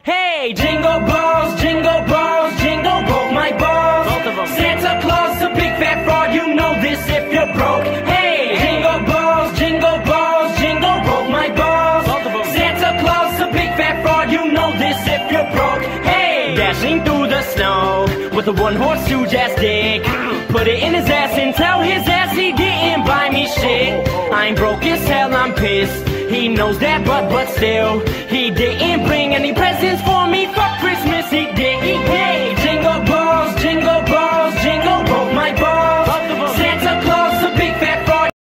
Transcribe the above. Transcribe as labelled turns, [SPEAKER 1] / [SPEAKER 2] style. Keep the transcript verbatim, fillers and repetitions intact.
[SPEAKER 1] Hey, jingle balls, jingle balls, jingle both my balls. Both of them. Santa Claus, a big fat fraud, you know this if you're broke. Hey, jingle balls, jingle balls, jingle both my balls. Both of them. Santa Claus, a big fat fraud, you know this if you're broke. Hey, dashing through the snow with a one-horse huge ass dick. Put it in his ass and tell his ass he didn't buy me shit. I'm broke as hell, I'm pissed. He knows that, but but still, he didn't